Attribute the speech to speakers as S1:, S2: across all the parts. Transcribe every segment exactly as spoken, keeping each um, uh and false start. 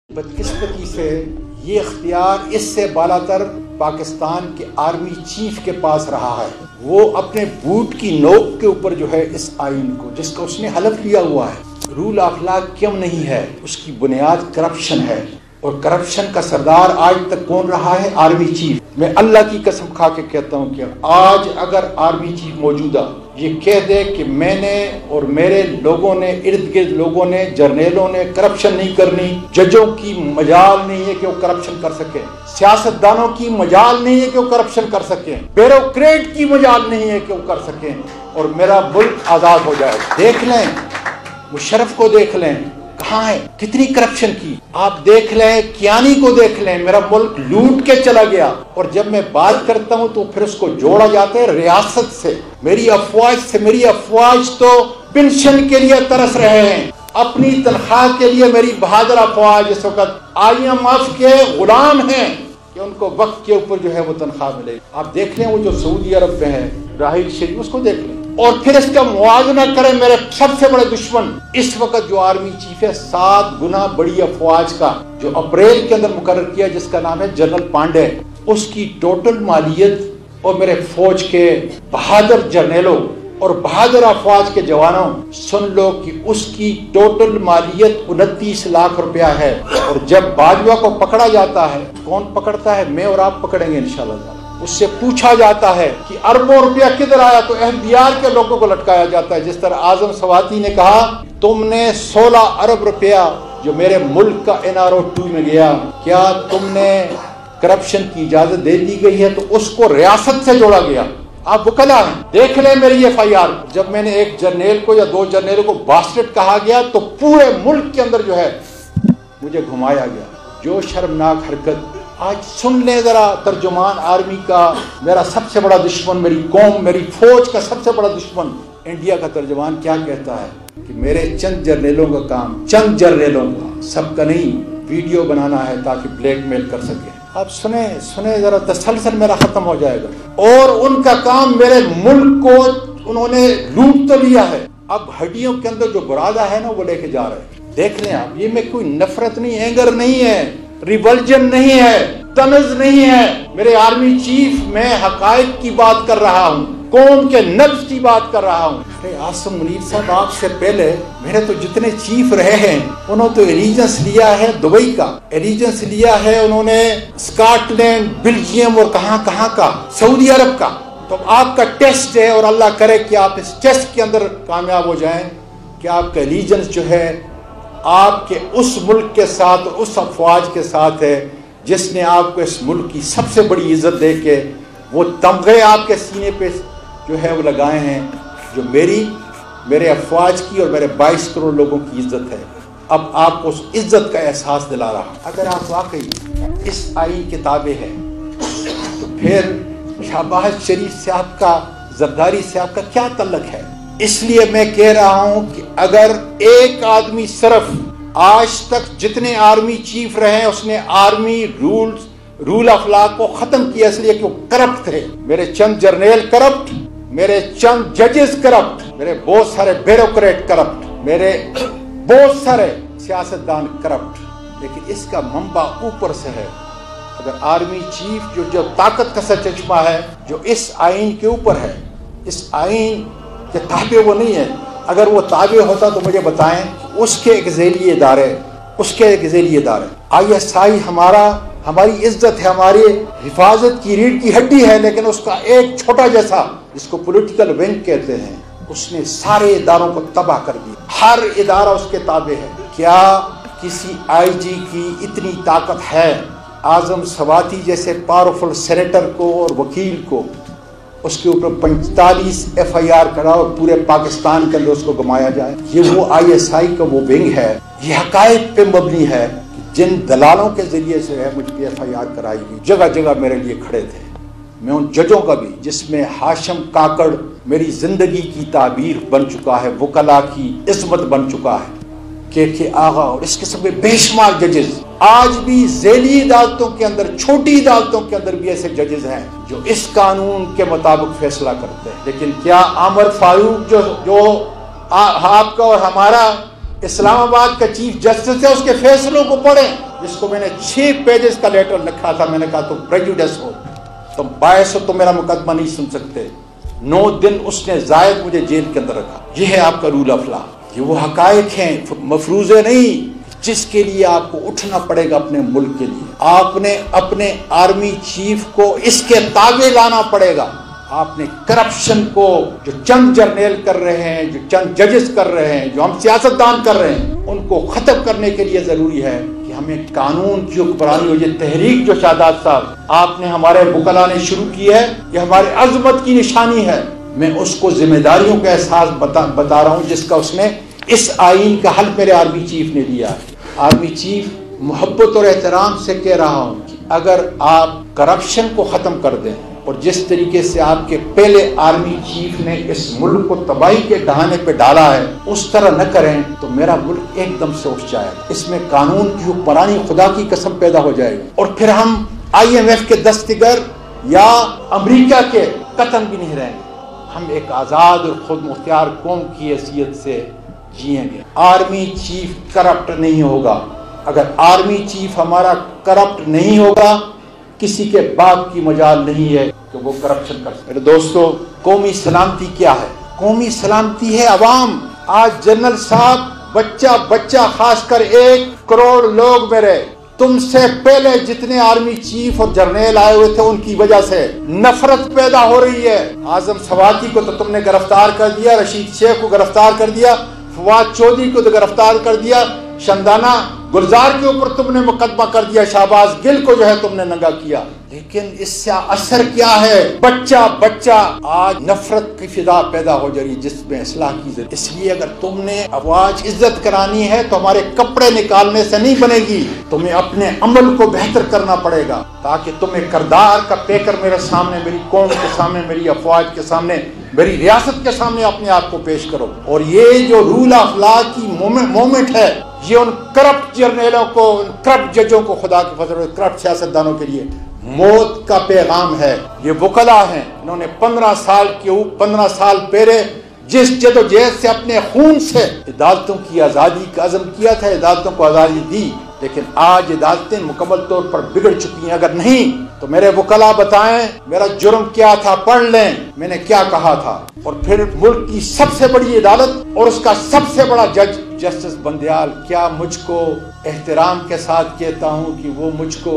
S1: بدقسمتی سے یہ اختیار اس سے بالا تر پاکستان کے آرمی چیف کے پاس رہا ہے۔ وہ اپنے بوٹ کی نوک کے اوپر جو ہے اس آئین کو، جس کا اس نے حلف لیا ہوا ہے، رول آف لا کیوں نہیں ہے، اس کی بنیاد کرپشن ہے، اور کرپشن کا سردار آج تک کون رہا ہے؟ Army chief. میں اللہ کی قسم کھا کے کہتا ہوں کہ آج اگر آرمی چیف موجودہ یہ کہہ دے کہ میں نے اور میرے لوگوں نے، ارد گرد لوگوں نے، جرنیلوں نے کرپشن نہیں کرنی، ججوں کی مجال نہیں ہے کہ وہ کرپشن کر سکیں، سیاستدانوں کی مجال نہیں ہے کہ وہ کرپشن کر سکیں، بیوروکریٹ کی مجال نہیں ہے کہ وہ کر سکیں، اور میرا ملک آزاد ہو جائے۔ دیکھ لیں مشرف کو، دیکھ لیں کہاں ہے، کتنی کرپشن کی، آپ دیکھ لیں کیانی کو، دیکھ لیں میرا ملک لوٹ کے چلا گیا۔ اور جب میں بات کرتا ہوں تو پھر اس کو جوڑا جاتا ہے ریاست سے، میری افواج سے۔ میری افواج تو پنشن کے لیے ترس رہے ہیں، اپنی تنخواہ کے لیے میری بہادر افواج اس وقت آئی ایم ایف کے غلام ہیں کہ ان کو وقت کے اوپر جو ہے وہ تنخواہ ملے۔ آپ دیکھ لیں وہ جو سعودی عرب میں ہے راحیل شریف، اس کو دیکھ لیں، اور پھر اس کا موازنہ کریں میرے سب سے بڑے دشمن اس وقت جو آرمی چیف ہے، سات گنا بڑی افواج کا، جو اپریل کے اندر مقرر کیا، جس کا نام ہے جنرل پانڈے، اس کی ٹوٹل مالیت، اور میرے فوج کے بہادر جرنیلوں اور بہادر افواج کے جوانوں، سن لو کہ اس کی ٹوٹل مالیت انتیس لاکھ روپیہ ہے۔ اور جب باجوہ کو پکڑا جاتا ہے، کون پکڑتا ہے؟ میں اور آپ پکڑیں گے انشاءاللہ۔ اس سے پوچھا جاتا ہے کہ اربوں روپیہ کدھر آیا، تو ایف بی آر کے لوگوں کو لٹکایا جاتا ہے، جس طرح اعظم سواتی نے کہا تم نے سولہ ارب روپیہ جو میرے ملک کا این آر او ٹو میں گیا، کیا تم نے کرپشن کی اجازت دے دی گئی ہے؟ تو اس کو ریاست سے جوڑا گیا۔ آپ وکلا ہیں، دیکھ لیں میری ایف آئی آر۔ جب میں نے ایک جرنیل کو یا دو جرنیلوں کو باسٹرڈ کہا گیا تو پورے ملک کے اندر جو ہے مجھے گھمایا گیا۔ جو شرمناک حرکت، آج سن لیں ذرا ترجمان آرمی کا، میرا سب سے بڑا دشمن، میری قوم، میری فوج کا سب سے بڑا دشمن انڈیا کا ترجمان کیا کہتا ہے کہ میرے چند جرنیلوں کا کام، چند جرنیلوں کا، سب کا نہیں، ویڈیو بنانا ہے تاکہ بلیک میل کر سکے۔ آپ سنیں سنیں ذرا، تسلسل میرا ختم ہو جائے گا۔ اور ان کا کام میرے ملک کو انہوں نے لوٹ تو لیا ہے، اب ہڈیوں کے اندر جو برادہ ہے نا وہ لے کے جا رہے ہیں۔ دیکھ لیں آپ، یہ میں کوئی نفرت نہیں، اینگر نہیں ہے، ریولجن نہیں ہے، تنز نہیں ہے، میرے آرمی چیف، میں حقائق کی بات کر رہا ہوں، قوم کے نبض کی بات کر رہا ہوں۔ ارے عاصم منیر صاحب، آپ سے پہلے میرے تو جتنے چیف رہے ہیں انہوں تو ایلیجنس لیا ہے دبئی کا، ایلیجنس لیا ہے انہوں نے اسکاٹ لینڈ، بیلجیم اور کہاں کہاں کا، سعودی عرب کا۔ تو آپ کا ٹیسٹ ہے، اور اللہ کرے کہ آپ اس ٹیسٹ کے اندر کامیاب ہو جائیں کہ آپ کا ایلیجنس جو ہے آپ کے اس ملک کے ساتھ اور اس افواج کے ساتھ ہے جس نے آپ کو اس ملک کی سب سے بڑی عزت دے کے وہ تمغے آپ کے سینے پہ جو ہے وہ لگائے ہیں، جو میری، میرے افواج کی اور میرے بائیس کروڑ لوگوں کی عزت ہے۔ اب آپ کو اس عزت کا احساس دلا رہا۔ اگر آپ واقعی اس آئین کے تابع ہیں تو پھر شہباز شریف صاحب کا، زرداری صاحب کا کیا تعلق ہے؟ اس لیے میں کہہ رہا ہوں کہ اگر ایک آدمی صرف آج تک جتنے آرمی چیف رہے اس نے army rules, rule of law کو ختم کیا، اس لیے کہ وہ کرپٹ تھے۔ میرے چند جرنیل کرپٹ، میرے چند ججز کرپٹ، میرے بہت سارے بیوروکریٹ کرپٹ، میرے بہت سارے سیاستدان کرپٹ، لیکن اس کا منبع اوپر سے ہے۔ اگر آرمی چیف جو جو طاقت کا سچشمہ ہے، جو اس آئین کے اوپر ہے، اس آئین کہ تابع وہ نہیں ہے، اگر وہ تابع ہوتا تو مجھے بتائیں، اس کے ایک ذیلی ادارے، اس کے ایک ذیلی ادارے، آئی ایس آئی ہمارا، ہماری عزت ہے، ہماری حفاظت کی ریڑھ کی ہڈی ہے، لیکن اس کا ایک چھوٹا جیسا جس کو پولیٹیکل ونگ کہتے ہیں، اس نے سارے اداروں کو تباہ کر دیا۔ ہر ادارہ اس کے تابع ہے۔ کیا کسی آئی جی کی اتنی طاقت ہے اعظم سواتی جیسے پاورفل سینیٹر کو اور وکیل کو اس کے اوپر پینتالیس ایف آئی آر کرا اور پورے پاکستان کے اندر اس کو گمایا جائے؟ یہ وہ آئی ایس آئی کا وہ ونگ ہے، یہ حقائق پہ مبنی ہے کہ جن دلالوں کے ذریعے سے ہے مجھ پہ ایف آئی آر کرائی گئی، جگہ جگہ میرے لیے کھڑے تھے۔ میں ان ججوں کا بھی، جس میں ہاشم کاکڑ میری زندگی کی تعبیر بن چکا ہے، وکلا کی عظمت بن چکا ہے، کے کے آغا اور اس قسم کے بے شمار ججز، آج بھی ذیلی عدالتوں کے اندر، چھوٹی عدالتوں کے اندر بھی ایسے ججز ہیں جو اس قانون کے مطابق فیصلہ کرتے ہیں۔ لیکن کیا عامر فاروق جو جو آپ کا اور ہمارا اسلام آباد کا چیف جسٹس ہے، اس کے فیصلوں کو پڑھیں، جس کو میں نے چھ پیجز کا لیٹر لکھا تھا. میں نے کہا تم پریجوڈس ہو، تم باعث ہو، تم میرا مقدمہ نہیں سن سکتے. نو دن اس نے زائد مجھے جیل کے اندر رکھا. یہ ہے آپ کا رول آف لا. یہ وہ حقائق ہیں، مفروضے نہیں، جس کے لیے آپ کو اٹھنا پڑے گا اپنے ملک کے لیے. آپ نے اپنے آرمی چیف کو اس کے تابع لانا پڑے گا. آپ نے کرپشن کو جو چند جرنیل کر رہے ہیں، جو چند ججز کر رہے ہیں، جو ہم سیاستدان کر رہے ہیں، ان کو ختم کرنے کے لیے ضروری ہے کہ ہمیں قانون کی حکمرانی ہو. یہ تحریک جو شہزاد صاحب آپ نے ہمارے وکلاء نے شروع کی ہے، یہ ہمارے عظمت کی نشانی ہے. میں اس کو ذمہ داریوں کا احساس بتا, بتا رہا ہوں جس کا اس نے اس آئین کا حل میرے آرمی چیف نے دیا ہے. آرمی چیف محبت اور احترام سے کہہ رہا ہوں کہ اگر آپ کرپشن کو ختم کر دیں اور جس طریقے سے آپ کے پہلے آرمی چیف نے اس ملک کو تباہی کے ڈہانے پہ ڈالا ہے اس طرح نہ کریں تو میرا ملک ایک دم سے اٹھ جائے گا. اس میں قانون کی حکمرانی خدا کی قسم پیدا ہو جائے گی اور پھر ہم آئی ایم ایف کے دستگر یا امریکہ کے قتل بھی نہیں رہیں گے. ہم ایک آزاد اور خود مختار قوم کی حیثیت سے جئیں گے. آرمی چیف کرپٹ نہیں ہوگا. اگر آرمی چیف ہمارا کرپٹ نہیں ہوگا کسی کے باپ کی مجال نہیں ہے کہ وہ کرپشن کر سکے. میرے دوستو، قومی سلامتی کیا ہے؟ قومی سلامتی ہے عوام. آج جنرل صاحب بچہ بچہ خاص کر ایک کروڑ لوگ میرے تم سے پہلے جتنے آرمی چیف اور جرنیل آئے ہوئے تھے ان کی وجہ سے نفرت پیدا ہو رہی ہے. اعظم سواتی کو تو تم نے گرفتار کر دیا، رشید شیخ کو گرفتار کر دیا، فواد چودھری کو تو گرفتار کر دیا، شندانہ گلزار کے اوپر تم نے مقدمہ کر دیا، شہباز گل کو جو ہے تم نے ننگا کیا. لیکن اس سے اثر کیا ہے؟ بچہ بچہ آج نفرت کی فضا پیدا ہو جا رہی جس میں اصلاح کی ضرورت. اس لیے اگر تم نے آواز عزت کرانی ہے تو ہمارے کپڑے نکالنے سے نہیں بنے گی، تمہیں اپنے عمل کو بہتر کرنا پڑے گا تاکہ تمہیں کردار کا پیکر میرے سامنے، میری قوم کے سامنے، میری افواج کے سامنے، میری ریاست کے سامنے اپنے آپ کو پیش کرو. اور یہ جو رول آف لا کی مومنٹ ہے یہ ان کرپٹ جرنیلوں کو، ان کرپٹ ججوں کو، خدا کے فضل کرپٹ سیاستدانوں کے لیے موت کا پیغام ہے. یہ وکلاء ہیں، انہوں نے پندرہ سال کے پندرہ سال پہلے جس جدوجہد سے اپنے خون سے عدالتوں کی آزادی کا عزم کیا تھا، عدالتوں کو آزادی دی، لیکن آج عدالتیں مکمل طور پر بگڑ چکی ہیں. اگر نہیں تو میرے وکلاء بتائیں میرا جرم کیا تھا، پڑھ لیں میں نے کیا کہا تھا. اور پھر ملک کی سب سے بڑی عدالت اور اس کا سب سے بڑا جج جسٹس بندیال کیا مجھ کو احترام کے ساتھ کہتا ہوں کہ وہ مجھ کو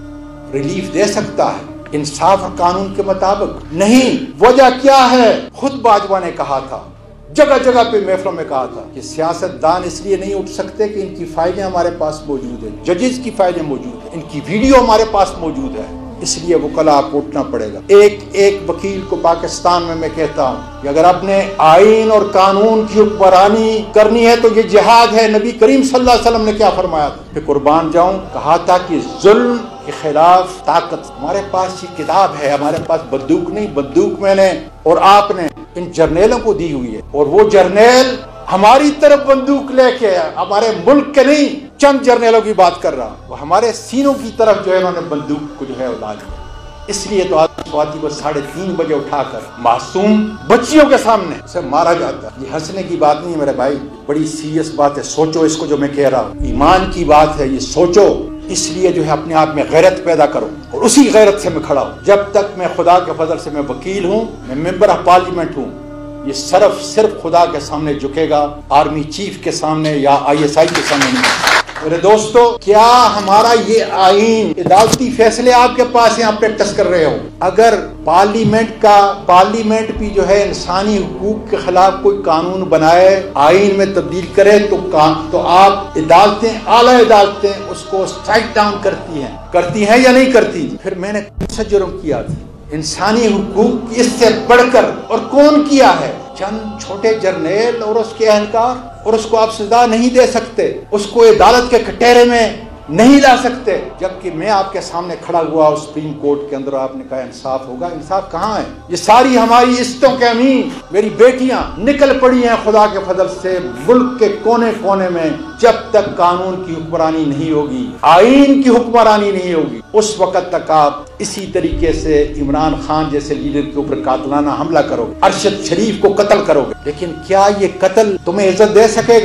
S1: ریلیف دے سکتا ہے انصاف اور قانون کے مطابق؟ نہیں. وجہ کیا ہے؟ خود باجوہ نے کہا تھا، جگہ جگہ پہ محفلوں میں کہا تھا کہ سیاست دان اس لیے نہیں اٹھ سکتے کہ ان کی فائلیں ہمارے پاس موجود ہیں، ججز کی فائلیں موجود ہیں، ان کی ویڈیو ہمارے پاس موجود ہے، اس لیے وکلاء کو اٹھنا پڑے گا. ایک ایک وکیل کو پاکستان میں میں کہتا ہوں کہ اگر اپنے آئین اور قانون کی حکمرانی کرنی ہے تو یہ جہاد ہے. نبی کریم صلی اللہ علیہ وسلم نے کیا فرمایا تھا کہ قربان جاؤں، کہا تھا کہ ظلم کے خلاف طاقت. ہمارے پاس یہ کتاب ہے، ہمارے پاس بندوق نہیں، بندوق میں نے اور آپ نے ان جرنیلوں کو دی ہوئی ہے، اور وہ جرنیل ہماری طرف بندوق لے کے، ہمارے ملک کے نہیں چند جرنیلوں کی بات کر رہا، وہ ہمارے سینوں کی طرف جو ہے انہوں نے بندوق کو جو ہے اڑا دیا. اس لیے تو آج سواتی کو ساڑھے تین بجے اٹھا کر معصوم بچیوں کے سامنے اسے مارا جاتا ہے. یہ ہنسنے کی بات نہیں ہے میرے بھائی، بڑی سیریس بات ہے. سوچو اس کو جو میں کہہ رہا ہوں، ایمان کی بات ہے، یہ سوچو. اس لیے جو ہے اپنے آپ میں غیرت پیدا کرو اور اسی غیرت سے میں کھڑا ہوں. جب تک میں خدا کے فضل سے میں وکیل ہوں، میں ممبر آف پارلیمنٹ ہوں، یہ صرف صرف خدا کے سامنے جھکے گا، آرمی چیف کے سامنے یا آئی ایس آئی کے سامنے نہیں. میرے دوستو، کیا ہمارا یہ آئین عدالتی فیصلے آپ کے پاس ہیں، آپ پریکٹس کر رہے ہو؟ اگر پارلیمنٹ کا پارلیمنٹ بھی جو ہے انسانی حقوق کے خلاف کوئی قانون بنائے، آئین میں تبدیل کرے تو تو آپ عدالتیں، اعلیٰ عدالتیں اس کو اسٹرائک ڈاؤن کرتی ہیں کرتی ہیں یا نہیں کرتی؟ پھر میں نے کون سا جرم کیا تھا؟ انسانی حقوق کی اس سے بڑھ کر اور کون کیا ہے؟ چند چھوٹے جرنیل اور اس کے اہلکار، اور اس کو آپ سزا نہیں دے سکتے، اس کو عدالت کے کٹہرے میں نہیں لا سکتے. جبکہ میں آپ کے سامنے کھڑا ہوا سپریم کورٹ کے اندر، آپ نے کہا انصاف ہوگا. انصاف کہاں ہے؟ یہ ساری ہماری عزتوں کے امین میری بیٹیاں نکل پڑی ہیں خدا کے فضل سے ملک کے کونے کونے میں. جب تک قانون کی حکمرانی نہیں ہوگی، آئین کی حکمرانی نہیں ہوگی، اس وقت تک آپ اسی طریقے سے عمران خان جیسے لیڈر کے اوپر قاتلانہ حملہ کرو گے، ارشد شریف کو قتل کرو گے. لیکن کیا یہ قتل تمہیں عزت دے سکے گا؟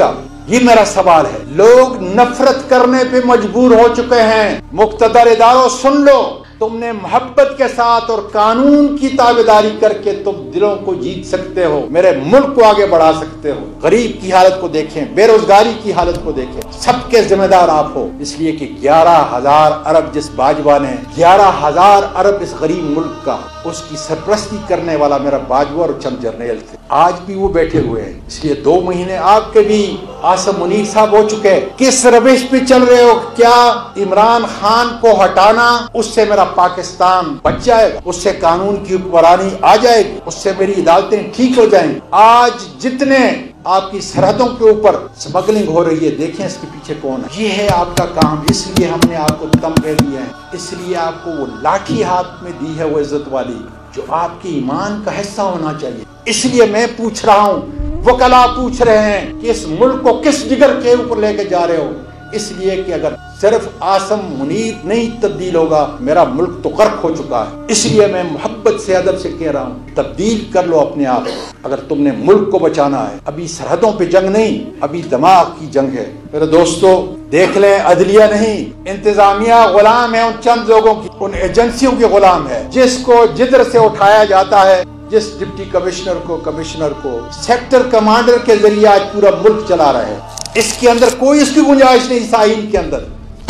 S1: یہ میرا سوال ہے۔ لوگ نفرت کرنے پہ مجبور ہو چکے ہیں۔ مقتدر اداروں سن لو، تم نے محبت کے ساتھ اور قانون کی تابعداری کر کے تم دلوں کو جیت سکتے ہو، میرے ملک کو آگے بڑھا سکتے ہو۔ غریب کی حالت کو دیکھیں، بے روزگاری کی حالت کو دیکھیں، سب کے ذمہ دار آپ ہو، اس لیے کہ گیارہ ہزار ارب جس باجوہ نے گیارہ ہزار ارب اس غریب ملک کا، اس کی سرپرستی کرنے والا میرا باجوہ اور چند جرنیل تھے، آج بھی وہ بیٹھے ہوئے ہیں۔ اس لیے دو مہینے آپ کے بھی عاصم منیر صاحب ہو چکے، کس روش پہ چل رہے ہو؟ کیا عمران خان کو ہٹانا اس سے میرا پاکستان بچ جائے گا؟ اس سے قانون کی حکمرانی آ جائے گی؟ اس سے میری عدالتیں ٹھیک ہو جائیں گی؟ آج جتنے آپ کی سرحدوں کے اوپر سمگلنگ ہو رہی ہے، دیکھیں اس کے پیچھے کون ہے۔ یہ ہے آپ کا کام، اس لیے ہم نے آپ کو تمغے دیے ہیں، اس لیے آپ کو وہ لاٹھی ہاتھ میں دی ہے، وہ عزت والی جو آپ کے ایمان کا حصہ ہونا چاہیے۔ اس لیے میں پوچھ رہا ہوں، وکلا پوچھ رہے ہیں کہ اس ملک کو کس جگر کے اوپر لے کے جا رہے ہو؟ اس لیے کہ اگر صرف عاصم منیر نہیں تبدیل ہوگا، میرا ملک تو غرق ہو چکا ہے۔ اس لیے میں محبت سے ادب سے کہہ رہا ہوں، تبدیل کر لو اپنے آپ کو اگر تم نے ملک کو بچانا ہے۔ ابھی سرحدوں پہ جنگ نہیں، ابھی دماغ کی جنگ ہے۔ میرے دوستو دیکھ لیں، عدلیہ نہیں، انتظامیہ غلام ہے ان چند لوگوں کی، ان ایجنسیوں کی غلام ہے جس کو جدر سے اٹھایا جاتا ہے، جس ڈپٹی کمشنر کو کمشنر کو سیکٹر کمانڈر کے ذریعے آج پورا ملک چلا رہے ہیں۔ اس کے اندر کوئی اس کی گنجائش نہیں، اس آئین کے اندر۔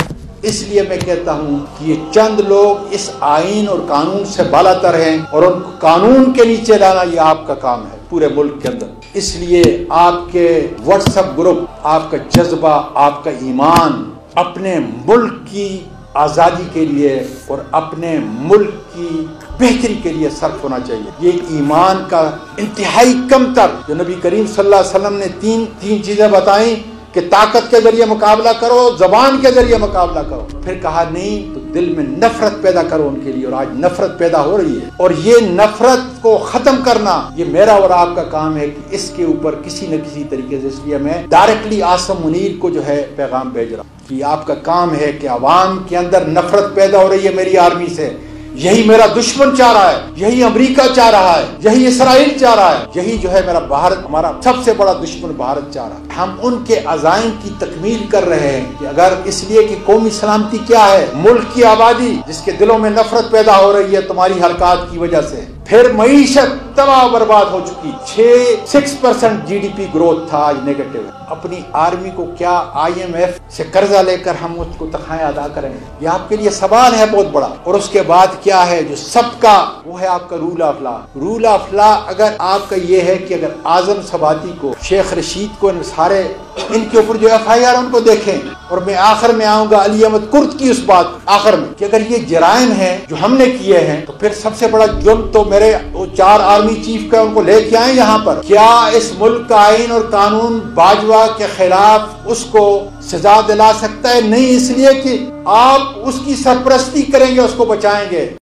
S1: اس لیے میں کہتا ہوں کہ یہ چند لوگ اس آئین اور قانون سے بالا تر ہیں اور ان کو قانون کے نیچے لانا یہ آپ کا کام ہے پورے ملک کے اندر۔ اس لیے آپ کے واٹس ایپ گروپ، آپ کا جذبہ، آپ کا ایمان اپنے ملک کی آزادی کے لیے اور اپنے ملک کی بہتری کے لیے صرف ہونا چاہیے۔ یہ ایمان کا انتہائی کم تر، جو نبی کریم صلی اللہ علیہ وسلم نے تین تین چیزیں بتائیں کہ طاقت کے ذریعے مقابلہ کرو، زبان کے ذریعے مقابلہ کرو، پھر کہا نہیں تو دل میں نفرت پیدا کرو ان کے لیے، اور آج نفرت پیدا ہو رہی ہے، اور یہ نفرت کو ختم کرنا یہ میرا اور آپ کا کام ہے کہ اس کے اوپر کسی نہ کسی طریقے سے، اس لیے میں ڈائریکٹلی عاصم منیر کو جو ہے پیغام بھیج رہا ہوں کہ آپ کا کام ہے کہ عوام کے اندر نفرت پیدا ہو رہی ہے میری آرمی سے، یہی میرا دشمن چاہ رہا ہے، یہی امریکہ چاہ رہا ہے، یہی اسرائیل چاہ رہا ہے، یہی جو ہے میرا بھارت، ہمارا سب سے بڑا دشمن بھارت چاہ رہا ہے۔ ہم ان کے عزائم کی تکمیل کر رہے ہیں کہ اگر اس لیے کہ قومی سلامتی کیا ہے؟ ملک کی آبادی جس کے دلوں میں نفرت پیدا ہو رہی ہے تمہاری حرکات کی وجہ سے، پھر معیشت تباہ برباد ہو چکی، چھ six percent G D P growth تھا، آج نیگیٹو ہے۔ اپنی آرمی کو کیا آئی ایم ایف سے قرضہ لے کر ہم اس کو تنخواہیں ادا کریں گے؟ یہ آپ کے لیے سوال ہے بہت بڑا۔ اور اس کے بعد کیا ہے جو سب کا، وہ ہے آپ کا rule of law. Rule of law اگر آپ کا یہ ہے کہ اگر اعظم سباتی کو، شیخ رشید کو، ان سارے ان کے اوپر جو ایف آئی آر ان کو دیکھیں، اور میں آخر میں آؤں گا علی احمد کرد کی اس بات آخر میں کہ اگر یہ جرائم ہیں جو ہم نے کیے ہیں تو پھر سب سے بڑا جرم تو میرے وہ چار آرمی چیف کا، ان کو لے کے آئیں یہاں پر۔ کیا اس ملک کا آئین اور قانون باجوہ کے خلاف اس کو سزا دلا سکتا ہے؟ نہیں، اس لیے کہ آپ اس کی سرپرستی کریں گے، اس کو بچائیں گے۔